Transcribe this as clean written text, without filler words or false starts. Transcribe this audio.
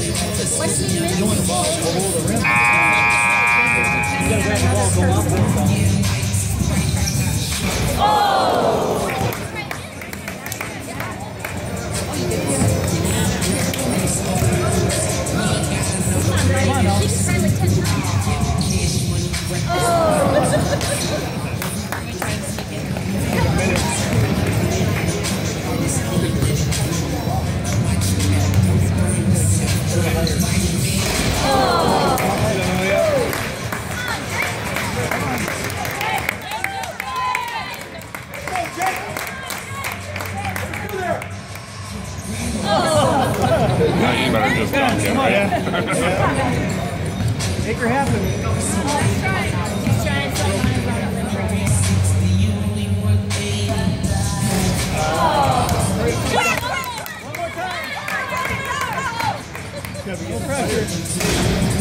What's he missing? You gotta grab the ball, go up with it. Oh! Come on, now. She can try like 10 times. Oh! Now you better just dunk it, right? Make her happen. He's trying something. One more time. No pressure.